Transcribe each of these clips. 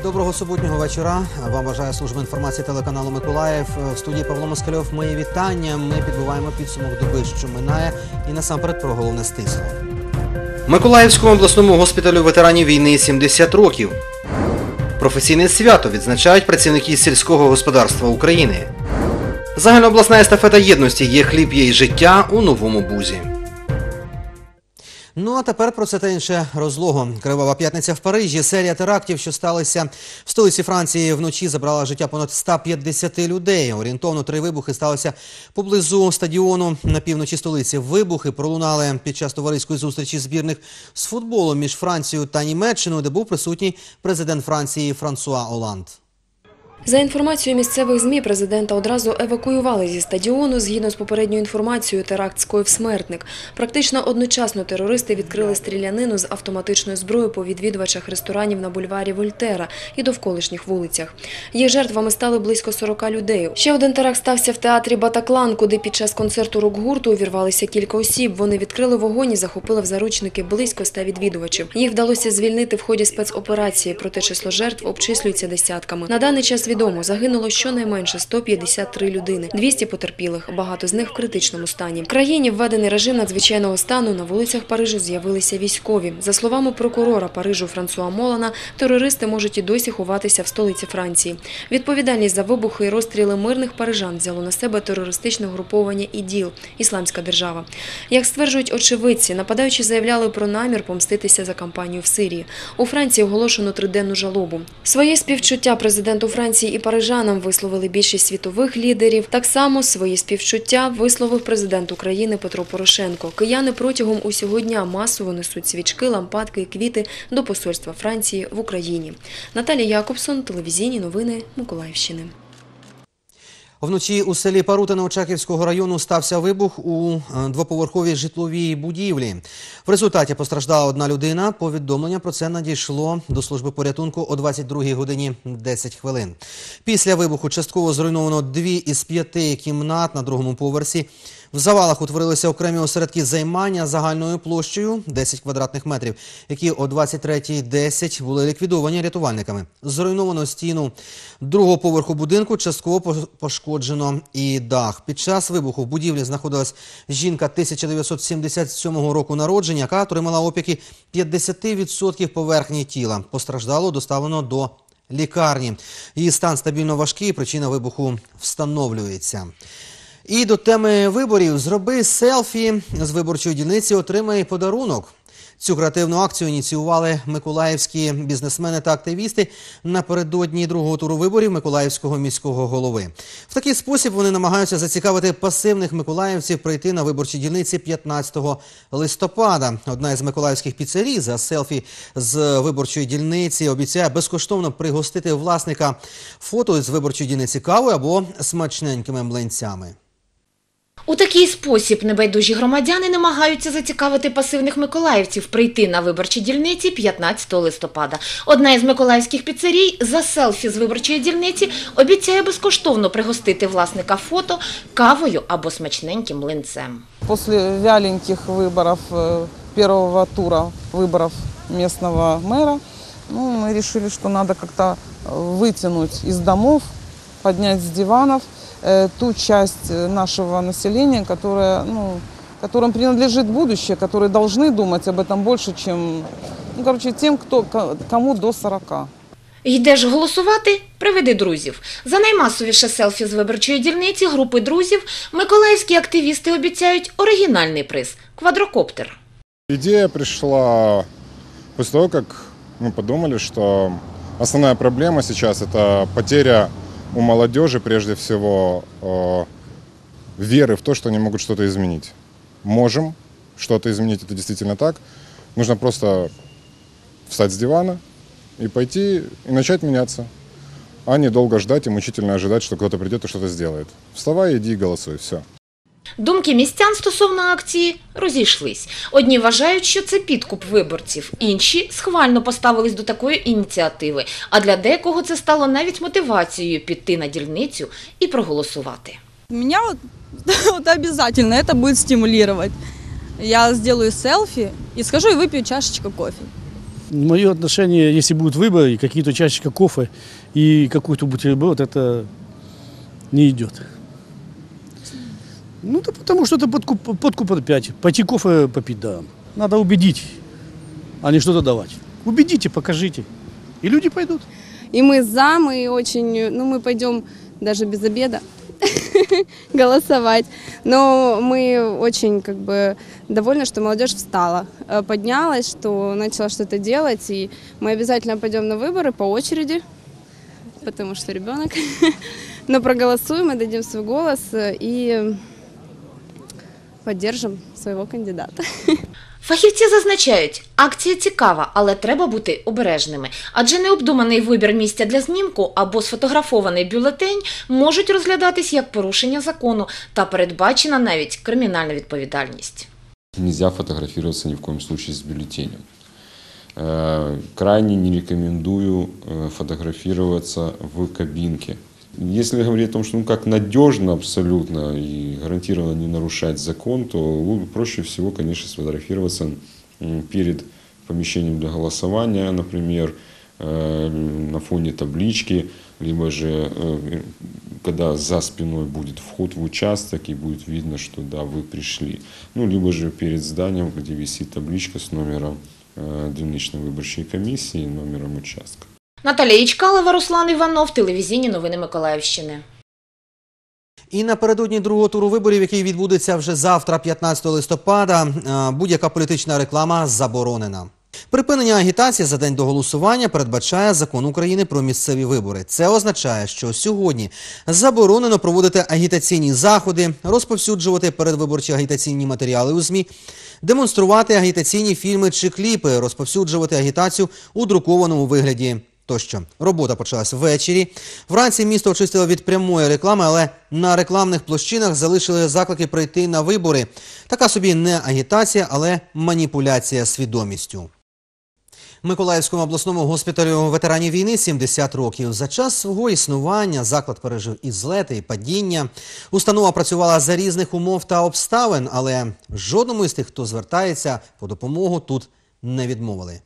Доброго суботнього вечора. Вам бажає служба інформації телеканалу «Миколаїв». В студії Павло Москальов. Мої вітання. Ми підбиваємо підсумок доби, що минає. І насамперед про головне стисло. Миколаївському обласному госпіталю ветеранів війни 70 років. Професійне свято відзначають працівники сільського господарства України. Загальнообласна естафета єдності «Є хліб, є й життя» у Новому Бузі. Ну а тепер про це та інше розлого. Кривава п'ятниця в Парижі. Серія терактів, що сталися в столиці Франції вночі, забрала життя понад 150 людей. Орієнтовно 3 вибухи сталися поблизу стадіону на півночі столиці. Вибухи пролунали під час товариської зустрічі збірних з футболу між Францією та Німеччиною, де був присутній президент Франції Франсуа Оланд. За інформацією місцевих ЗМІ, президента одразу евакуювали зі стадіону. Згідно з попередньою інформацією, теракт скоїв смертник. Практично одночасно терористи відкрили стрілянину з автоматичною зброєю по відвідувачах ресторанів на бульварі Вольтера і довколишніх вулицях. Їх жертвами стали близько 40 людей. Ще один теракт стався в театрі «Батаклан», куди під час концерту рок-гурту увірвалися кілька осіб. Вони відкрили вогонь і захопили в заручники близько 100 відвідувачів. Їх вдалося звільнити в ході спецоперації, проте число жертв обчислюється десятками. На даний час відомо, загинуло щонайменше 153 людини, 200 потерпілих, багато з них в критичному стані. В країні введений режим надзвичайного стану, на вулицях Парижу з'явилися військові. За словами прокурора Парижу Франсуа Молана, терористи можуть і досі ховатися в столиці Франції. Відповідальність за вибухи і розстріли мирних парижан взяло на себе терористичне угруповання ІДІЛ – Ісламська держава. Як стверджують очевидці, нападаючі заявляли про намір помститися за кампанію в Сирії. У Франції оголошено 3-денну жалобу. Своє співчуття президенту Франції і парижанам висловили більшість світових лідерів. Так само свої співчуття висловив президент України Петро Порошенко. Кияни протягом усього дня масово несуть свічки, лампадки і квіти до посольства Франції в Україні. Наталія Якобсон, телевізійні новини Миколаївщини. Вночі у селі Парутине Очаківського району стався вибух у двоповерховій житловій будівлі. В результаті постраждала одна людина. Повідомлення про це надійшло до служби порятунку о 22 годині 10 хвилин. Після вибуху частково зруйновано 2 із 5 кімнат на другому поверсі. В завалах утворилися окремі осередки займання загальною площею 10 квадратних метрів, які о 23:10 були ліквідовані рятувальниками. Зруйновано стіну другого поверху будинку, частково пошкоджено і дах. Під час вибуху в будівлі знаходилась жінка 1977 року народження, яка отримала опіки 50% поверхні тіла. Постраждалу доставлено до лікарні. Її стан стабільно важкий, причина вибуху встановлюється. І до теми виборів. Зроби селфі з виборчої дільниці, отримай подарунок. Цю креативну акцію ініціювали миколаївські бізнесмени та активісти напередодні другого туру виборів Миколаївського міського голови. В такий спосіб вони намагаються зацікавити пасивних миколаївців прийти на виборчі дільниці 15 листопада. Одна із миколаївських піцерій за селфі з виборчої дільниці обіцяє безкоштовно пригостити власника фото з виборчої дільниці кавою або смачненькими млинцями. У такий спосіб небайдужі громадяни намагаються зацікавити пасивних миколаївців прийти на виборчі дільниці 15 листопада. Одна із миколаївських піцерій за селфі з виборчої дільниці обіцяє безкоштовно пригостити власника фото кавою або смачненьким млинцем. Після вяленьких виборів першого тура виборів місцевого мера ми вирішили, що треба як-то витягнути із домов, підняти з диванів ту часть нашего населения, которым принадлежит будущее, которые должны думать об этом больше, чем тем, кому до 40. Йдеш голосувати? Приведи друзів. За наймасовіше селфі з виборчої дільниці групи друзів миколаївські активісти обіцяють оригінальний приз – квадрокоптер. Идея пришла после того, как мы подумали, что основная проблема сейчас – это потеря у молодежи, прежде всего, веры в то, что они могут что-то изменить. Можем что-то изменить, это действительно так. Нужно просто встать с дивана и пойти и начать меняться, а не долго ждать и мучительно ожидать, что кто-то придет и что-то сделает. Вставай, иди и голосуй, все. Думки містян стосовно акції розійшлись. Одні вважають, що це підкуп виборців, інші схвально поставились до такої ініціативи, а для декого це стало навіть мотивацією піти на дільницю і проголосувати. Меня обязательно это будет стимулировать. Я сделаю селфи и схожу и выпью чашечку кофе. Мое отношение, если будут выборы, какие-то чашечка кофе и какой-то бутерброд, это не идет. Ну, да потому что это подкуп опять. Пойти кофе попить, да. Надо убедить, а не что-то давать. Убедите, покажите. И люди пойдут. И мы за, мы очень, ну мы пойдем даже без обеда голосовать. Но мы очень как бы довольны, что молодежь встала, поднялась, что начала что-то делать. И мы обязательно пойдем на выборы по очереди, потому что ребенок. Но проголосуем и дадим свой голос и поддержим своего кандидата. Фахівці зазначають, акція цікава, але треба бути обережними. Адже необдуманий вибір місця для знімку або сфотографований бюлетень можуть розглядатись як порушення закону та передбачена навіть кримінальна відповідальність. Нельзя фотографироваться ни в коем случае с бюллетенем. Крайне не рекомендую фотографироваться в кабинке. Если говорить о том, что как надежно абсолютно и гарантированно не нарушать закон, то проще всего, конечно, сфотографироваться перед помещением для голосования, например, на фоне таблички, либо же когда за спиной будет вход в участок и будет видно, что да, вы пришли. Ну, либо же перед зданием, где висит табличка с номером дільничної виборчої комісії, номером участка. Наталія Ічкалова, Руслан Іванов, телевізійні новини Миколаївщини. І напередодні другого туру виборів, який відбудеться вже завтра, 15 листопада, будь-яка політична реклама заборонена. Припинення агітації за день до голосування передбачає Закон України про місцеві вибори. Це означає, що сьогодні заборонено проводити агітаційні заходи, розповсюджувати передвиборчі агітаційні матеріали у ЗМІ, демонструвати агітаційні фільми чи кліпи, розповсюджувати агітацію у друкованому вигляді тощо. Робота почалась ввечері. Вранці місто очистило від прямої реклами, але на рекламних площинах залишили заклики прийти на вибори. Така собі не агітація, але маніпуляція свідомістю. Миколаївському обласному госпіталю ветеранів війни 70 років. За час свого існування заклад пережив і злети, і падіння. Установа працювала за різних умов та обставин, але жодному із тих, хто звертається по допомогу, тут не відмовили.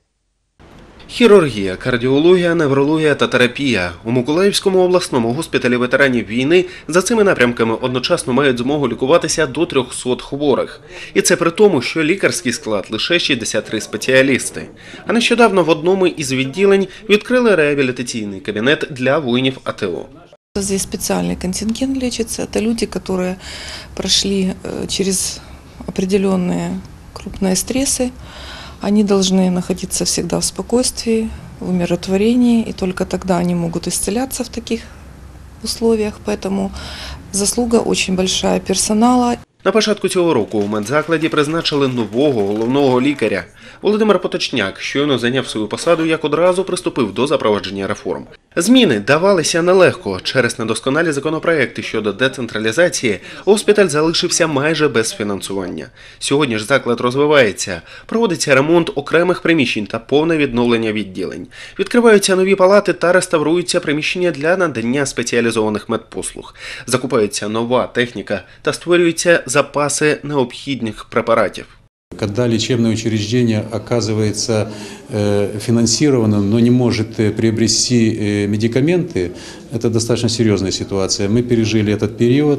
Хірургія, кардіологія, неврологія та терапія. У Миколаївському обласному госпіталі ветеранів війни за цими напрямками одночасно мають змогу лікуватися до 300 хворих. І це при тому, що лікарський склад лише 63 спеціалісти. А нещодавно в одному із відділень відкрили реабілітаційний кабінет для воїнів АТО. Здесь специальный контингент лечится. Это люди, которые прошли через определенные крупные стрессы. Они должны находиться всегда в спокойствии, в умиротворении, и только тогда они могут исцеляться в таких условиях. Поэтому заслуга очень большая персонала. На початку цього року у медзакладі призначили нового головного лікаря. Володимир Поточняк щойно зайняв свою посаду, як одразу приступив до запровадження реформ. Зміни давалися нелегко. Через недосконалі законопроекти щодо децентралізації госпіталь залишився майже без фінансування. Сьогодні ж заклад розвивається. Проводиться ремонт окремих приміщень та повне відновлення відділень. Відкриваються нові палати та реставруються приміщення для надання спеціалізованих медпослуг. Закупається нова техніка та створюються запаси необхідних препаратів. Когда лечебное учреждение оказывается финансированным, но не может приобрести медикаменты, это достаточно серьезная ситуация. Мы пережили этот период,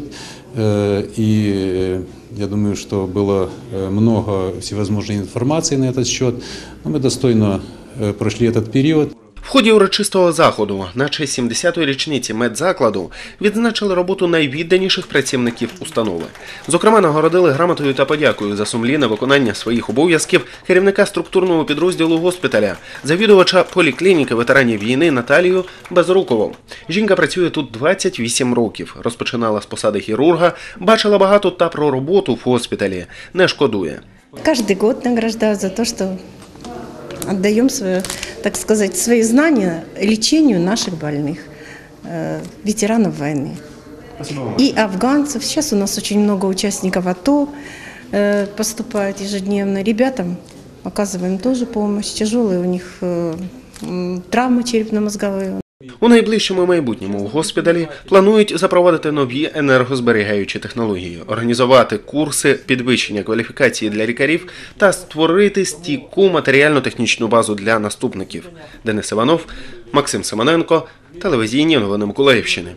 и я думаю, что было много всевозможной информации на этот счет. Но мы достойно прошли этот период. В ході урочистого заходу на честь 70-ї річниці медзакладу відзначили роботу найвідданіших працівників установи. Зокрема, нагородили грамотою та подякою за сумлінне виконання своїх обов'язків керівника структурного підрозділу госпіталя, завідувача поліклініки ветеранів війни Наталію Безрукову. Жінка працює тут 28 років, розпочинала з посади хірурга, бачила багато та про роботу в госпіталі, не шкодує. Каждый год награждают за то, что отдаем свое, так сказать, свои знания лечению наших больных, ветеранов войны и афганцев. Сейчас у нас очень много участников АТО поступает ежедневно. Ребятам оказываем тоже помощь. Тяжелые у них травмы черепно-мозговые. У найближчому майбутньому у госпіталі планують запровадити нові енергозберігаючі технології, організувати курси підвищення кваліфікації для лікарів та створити стійку матеріально-технічну базу для наступників. Денис Іванов, Максим Семененко, телевізійні новини Миколаївщини.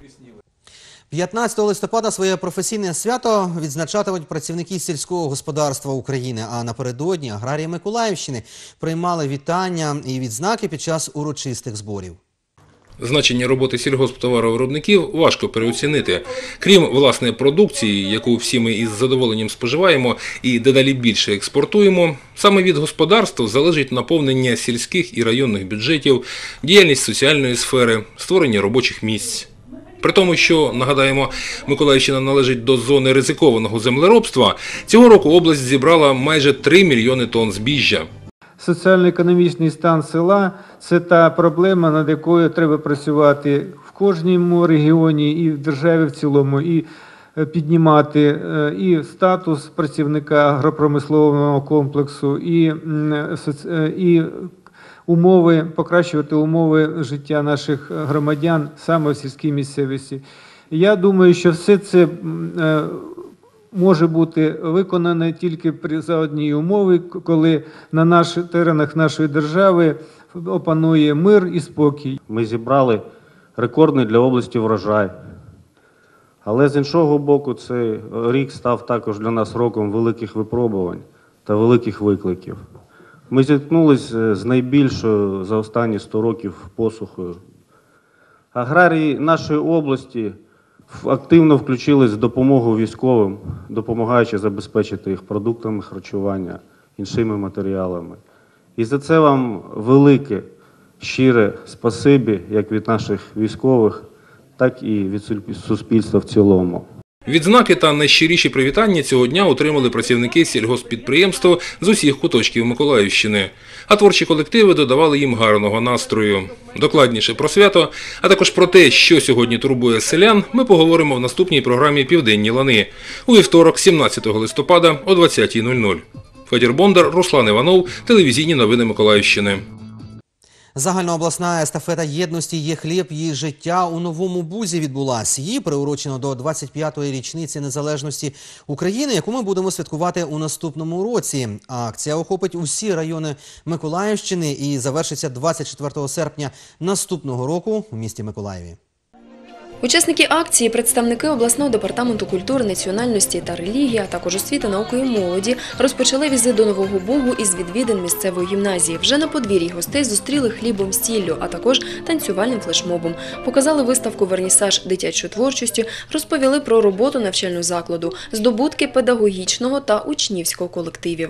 15 листопада своє професійне свято відзначатимуть працівники сільського господарства України, а напередодні аграрії Миколаївщини приймали вітання і відзнаки під час урочистих зборів. Значення роботи сільгосптоваровиробників важко переоцінити. Крім власної продукції, яку всі ми із задоволенням споживаємо і дедалі більше експортуємо, саме від господарств залежить наповнення сільських і районних бюджетів, діяльність соціальної сфери, створення робочих місць. При тому, що, нагадаємо, Миколаївщина належить до зони ризикованого землеробства, цього року область зібрала майже 3 мільйони тонн збіжжя. Соціально-економічний стан села – це та проблема, над якою треба працювати в кожному регіоні і в державі в цілому, і піднімати і статус працівника агропромислового комплексу, і умови, покращувати умови життя наших громадян саме в сільській місцевості. Я думаю, що все це може бути виконане тільки за однієї умови, коли на теренах нашої держави опанує мир і спокій. Ми зібрали рекордний для області врожай. Але з іншого боку, цей рік став також для нас роком великих випробувань та великих викликів. Ми зіткнулися з найбільшою за останні 100 років посухою. Аграрії нашої області активно включились в допомогу військовим, допомагаючи забезпечити їх продуктами харчування, іншими матеріалами. І за це вам велике, щире спасибі, як від наших військових, так і від суспільства в цілому. Відзнаки та найщиріші привітання цього дня отримали працівники сільгосппідприємства з усіх куточків Миколаївщини. А творчі колективи додавали їм гарного настрою. Докладніше про свято, а також про те, що сьогодні турбує селян, ми поговоримо в наступній програмі «Південні лани» у вівторок, 17 листопада о 20:00. Федір Бондар, Руслан Іванов, телевізійні новини Миколаївщини. Загальнообласна естафета єдності «Є хліб, є життя» у Новому Бузі відбулась. Її приурочено до 25-ї річниці незалежності України, яку ми будемо святкувати у наступному році. Акція охопить усі райони Миколаївщини і завершиться 24 серпня наступного року у місті Миколаєві. Учасники акції – представники обласного департаменту культури, національності та релігії, а також освіти, науки і молоді розпочали візит до Нового Бугу із відвідин місцевої гімназії. Вже на подвір'ї гостей зустріли хлібом-сіллю, а також танцювальним флешмобом. Показали виставку «Вернісаж дитячої творчості», розповіли про роботу навчального закладу, здобутки педагогічного та учнівського колективів.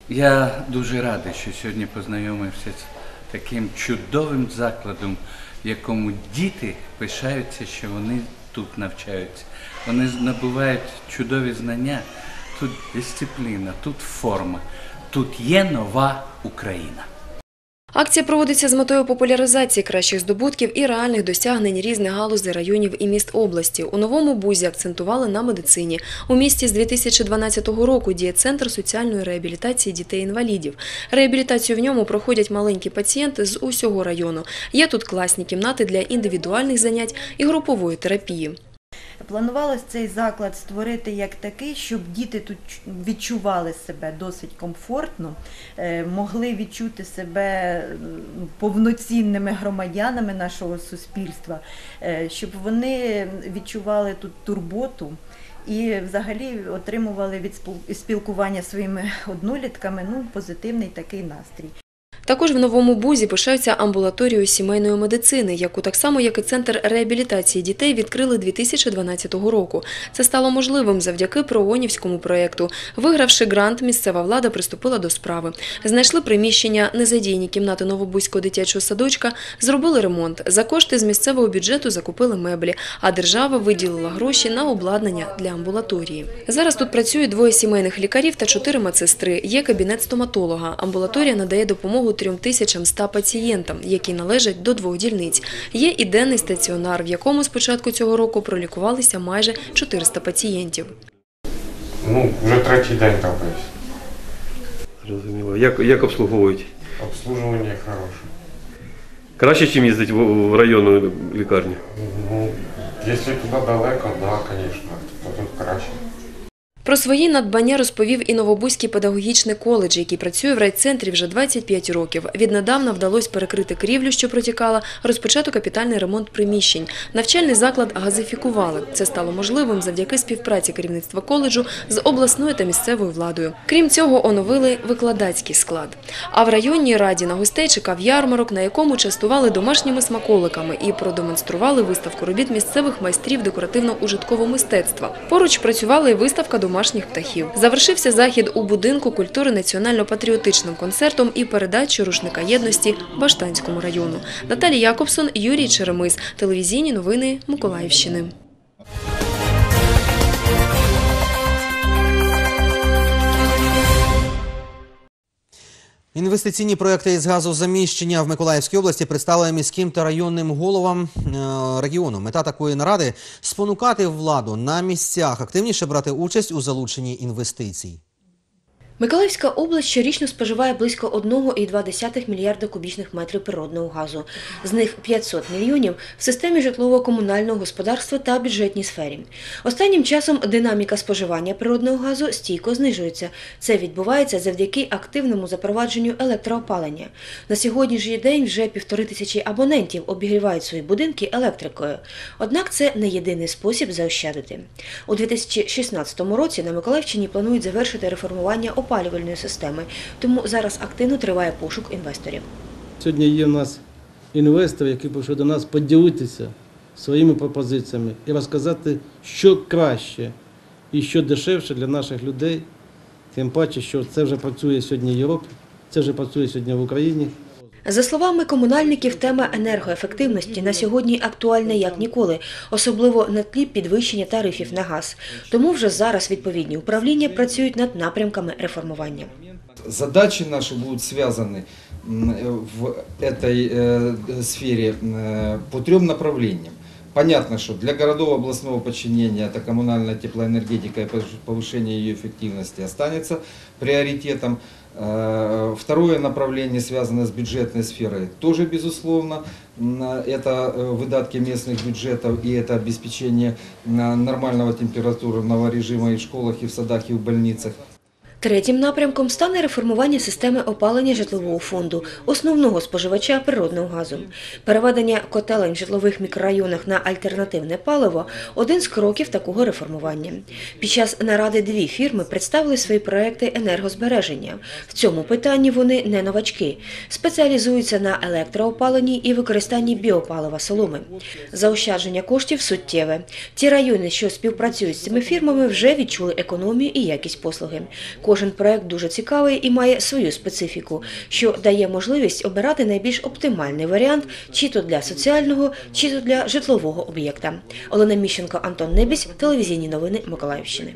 Я дуже радий, що сьогодні познайомився з таким чудовим закладом, в якому діти пишаються, що вони тут навчаються. Вони набувають чудові знання, тут дисципліна, тут форма, тут є нова Україна. Акція проводиться з метою популяризації кращих здобутків і реальних досягнень різних галузей районів і міст області. У Новому Бузі акцентували на медицині. У місті з 2012 року діє Центр соціальної реабілітації дітей-інвалідів. Реабілітацію в ньому проходять маленькі пацієнти з усього району. Є тут класні кімнати для індивідуальних занять і групової терапії. Планувалось цей заклад створити як такий, щоб діти тут відчували себе досить комфортно, могли відчути себе повноцінними громадянами нашого суспільства, щоб вони відчували тут турботу і взагалі отримували від спілкування зі своїми однолітками позитивний такий настрій. Також в Новому Бузі пишаються амбулаторією сімейної медицини, яку так само, як і Центр реабілітації дітей, відкрили 2012 року. Це стало можливим завдяки проонівському проєкту. Вигравши грант, місцева влада приступила до справи. Знайшли приміщення, незадійні кімнати Новобузького дитячого садочка, зробили ремонт. За кошти з місцевого бюджету закупили меблі, а держава виділила гроші на обладнання для амбулаторії. Зараз тут працюють 2 сімейних лікарів та 4 медсестри. Є кабінет стоматолога. Амбулаторія надає допомогу 3100 пацієнтам, які належать до 2 дільниць. Є і денний стаціонар, в якому з початку цього року пролікувалися майже 400 пацієнтів. Вже 3-й день трапився. Зрозуміло. Як обслуговують? Обслуговування хороше. Краще, ніж їздити в районну лікарню? Ну, якщо туди далеко, да, звісно, то тут краще. Про свої надбання розповів і Новобузький педагогічний коледж, який працює в райцентрі вже 25 років. Віднедавна вдалося перекрити крівлю, що протікала, розпочато капітальний ремонт приміщень. Навчальний заклад газифікували. Це стало можливим завдяки співпраці керівництва коледжу з обласною та місцевою владою. Крім цього, оновили викладацький склад. А в районній раді на гостей чекав ярмарок, на якому частували домашніми смаколиками і продемонстрували виставку робіт місцевих майстрів декоративно-ужиткового мистецтва. Поруч працювала і виставка домашніх птахів. Завершився захід у будинку культури національно-патріотичним концертом і передачою рушника єдності Баштанському району. Наталія Якобсон, Юрій Черемис. Телевізійні новини Миколаївщини. Інвестиційні проекти із газозаміщення в Миколаївській області представили міським та районним головам регіону. Мета такої наради – спонукати владу на місцях активніше брати участь у залученні інвестицій. Миколаївська область щорічно споживає близько 1,2 мільярда кубічних метрів природного газу. З них 500 мільйонів в системі житлово-комунального господарства та бюджетній сфері. Останнім часом динаміка споживання природного газу стійко знижується. Це відбувається завдяки активному запровадженню електроопалення. На сьогоднішній день вже 1500 абонентів обігрівають свої будинки електрикою. Однак це не єдиний спосіб заощадити. У 2016 році на Миколаївщині планують завершити реформування опалювальної системи, тому зараз активно триває пошук інвесторів. Сьогодні є в нас інвестори, які прийшли до нас поділитися своїми пропозиціями і розказати, що краще і що дешевше для наших людей, тим паче, що це вже працює сьогодні в Європі, це вже працює сьогодні в Україні. За словами комунальників, тема енергоефективності на сьогодні актуальна як ніколи, особливо на тлі підвищення тарифів на газ. Тому вже зараз відповідні управління працюють над напрямками реформування. Задачи наши будут связаны в этой сфере по 3 направлениям. Понятно, что для городов областного подчинения это коммунальная теплоэнергетика и повышение ее эффективности останется приоритетом. Второе направление, связанное с бюджетной сферой, тоже безусловно. Это выдатки местных бюджетов и это обеспечение нормального температурного режима и в школах, и в садах, и в больницах. Третім напрямком стане реформування системи опалення житлового фонду, основного споживача природного газу. Переведення котелень в житлових мікрорайонах на альтернативне паливо – один з кроків такого реформування. Під час наради 2 фірми представили свої проекти енергозбереження. В цьому питанні вони не новачки. Спеціалізуються на електроопаленні і використанні біопалива соломи. Заощадження коштів суттєве. Ті райони, що співпрацюють з цими фірмами, вже відчули економію і якість послуги. Кожен проект дуже цікавий і має свою специфіку, що дає можливість обирати найбільш оптимальний варіант чи то для соціального, чи то для житлового об'єкта. Олена Міщенко, Антон Небісь, телевізійні новини Миколаївщини.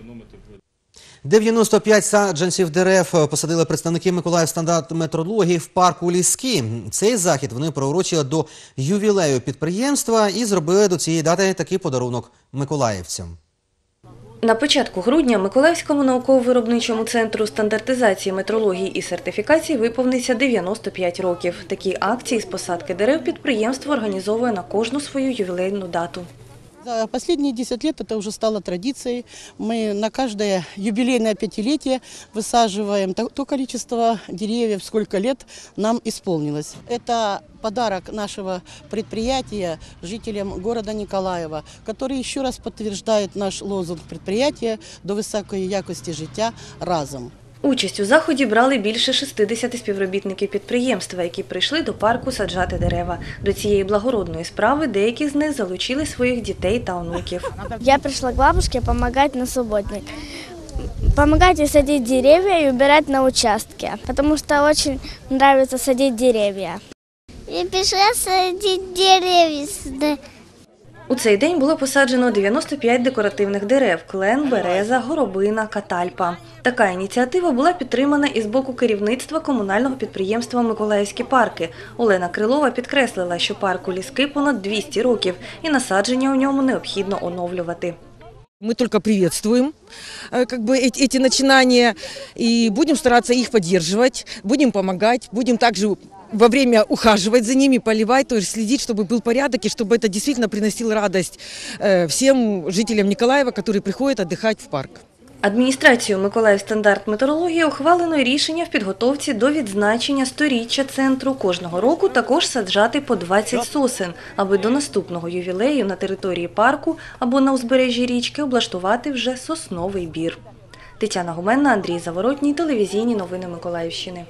95 саджанців дерев посадили представники Миколаївстандартметрології в парку Ліски. Цей захід вони приурочили до ювілею підприємства і зробили до цієї дати такий подарунок миколаївцям. На початку грудня Миколаївському науково-виробничому центру стандартизації, метрології і сертифікації виповниться 95 років. Такі акції з посадки дерев підприємство організовує на кожну свою ювілейну дату. За последние 10 лет это уже стало традицией. Мы на каждое юбилейное 5-летие высаживаем то количество деревьев, сколько лет нам исполнилось. Это подарок нашего предприятия жителям города Николаева, который еще раз подтверждает наш лозунг предприятия до високої якості життя разом. Участь у заході брали більше 60 співробітників підприємства, які прийшли до парку саджати дерева. До цієї благородної справи деякі з них залучили своїх дітей та онуків. Я прийшла к бабушке помогать на субботник. Помогать ей садить деревья и убирать на участке, потому что очень нравится садить деревья. Я пришла садить деревья. У цей день було посаджено 95 декоративних дерев – клен, береза, горобина, катальпа. Така ініціатива була підтримана і з боку керівництва комунального підприємства «Миколаївські парки». Олена Крилова підкреслила, що парку Ліски понад 200 років і насадження у ньому необхідно оновлювати. Мы только приветствуем эти начинания и будем стараться их поддерживать, будем помогать, будем также во время ухаживать за ними, поливать, то есть следить, чтобы был порядок и чтобы это действительно приносило радость всем жителям Николаева, которые приходят отдыхать в парк. Адміністрацією «Миколаївстандарт метеорології» ухвалено рішення в підготовці до відзначення 100-річчя центру кожного року також саджати по 20 сосен, аби до наступного ювілею на території парку або на узбережжі річки облаштувати вже сосновий бір. Тетяна Гуменна, Андрій Заворотній, телевізійні новини Миколаївщини.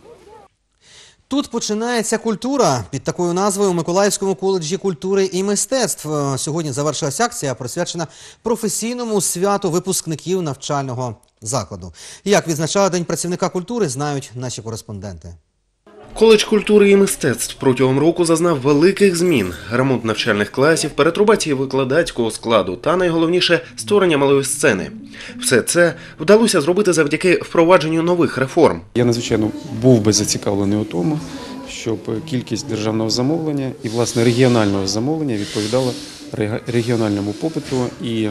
Тут починається культура. Під такою назвою у Миколаївському коледжі культури і мистецтв сьогодні завершилась акція, присвячена професійному святу випускників навчального закладу. Як відзначали День працівника культури, знають наші кореспонденти. Коледж культури і мистецтв протягом року зазнав великих змін. Ремонт навчальних класів, перетрубації викладацького складу та, найголовніше, створення малої сцени. Все це вдалося зробити завдяки впровадженню нових реформ. Я, надзвичайно, був би зацікавлений у тому, щоб кількість державного замовлення і, власне, регіонального замовлення відповідала регіональному попиту і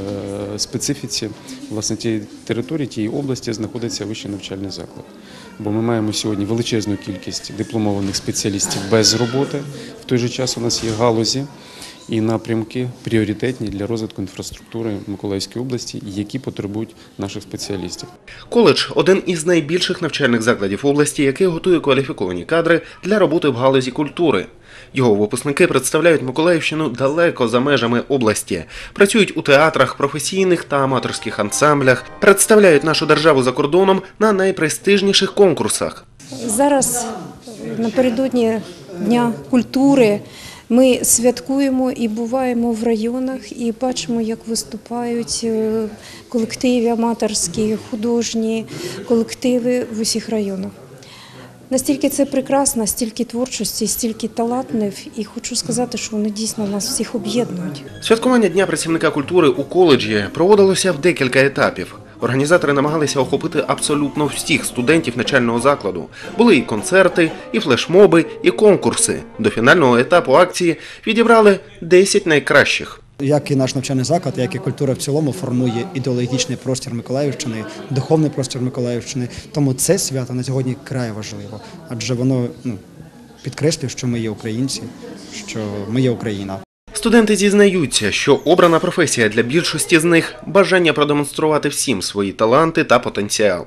специфіці, власне, тієї території, тієї області знаходиться вищий навчальний заклад. Бо ми маємо сьогодні величезну кількість дипломованих спеціалістів без роботи. В той же час у нас є галузі і напрямки пріоритетні для розвитку інфраструктури Миколаївської області, які потребують наших спеціалістів. Коледж – один із найбільших навчальних закладів області, який готує кваліфіковані кадри для роботи в галузі культури. Його випускники представляють Миколаївщину далеко за межами області. Працюють у театрах, професійних та аматорських ансамблях, представляють нашу державу за кордоном на найпрестижніших конкурсах. Зараз, напередодні Дня культури, ми святкуємо і буваємо в районах, і бачимо, як виступають колективи аматорські, художні колективи в усіх районах. Настільки це прекрасно, стільки творчості, стільки талантів, і хочу сказати, що вони дійсно нас всіх об'єднують. Святкування Дня працівника культури у коледжі проводилося в декілька етапів. Організатори намагалися охопити абсолютно всіх студентів навчального закладу. Були і концерти, і флешмоби, і конкурси. До фінального етапу акції відібрали 10 найкращих. Як і наш навчальний заклад, як і культура в цілому формує ідеологічний простір Миколаївщини, духовний простір Миколаївщини. Тому це свято на сьогодні край важливо, адже воно підкреслює, що ми є українці, що ми є Україна. Студенти зізнаються, що обрана професія для більшості з них – бажання продемонструвати всім свої таланти та потенціал.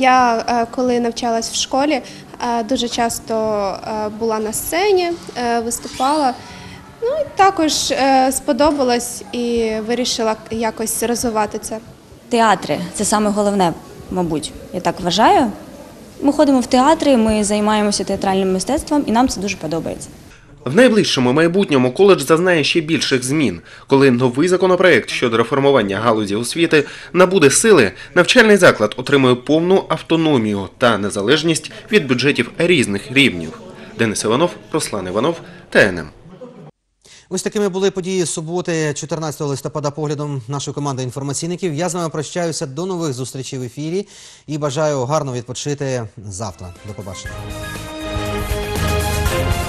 Я, коли навчалась в школі, дуже часто була на сцені, виступала. Ну, також сподобалось і вирішила якось розвивати це. Театри – це саме головне, мабуть, я так вважаю. Ми ходимо в театри, ми займаємося театральним мистецтвом і нам це дуже подобається. В найближчому майбутньому коледж зазнає ще більших змін. Коли новий законопроект щодо реформування галузі освіти набуде сили, навчальний заклад отримує повну автономію та незалежність від бюджетів різних рівнів. Денис Іванов, Руслан Іванов, ТНМ. Ось такими були події суботи, 14 листопада, поглядом нашої команди інформаційників. Я з вами прощаюся, до нових зустрічей в ефірі і бажаю гарно відпочити завтра. До побачення.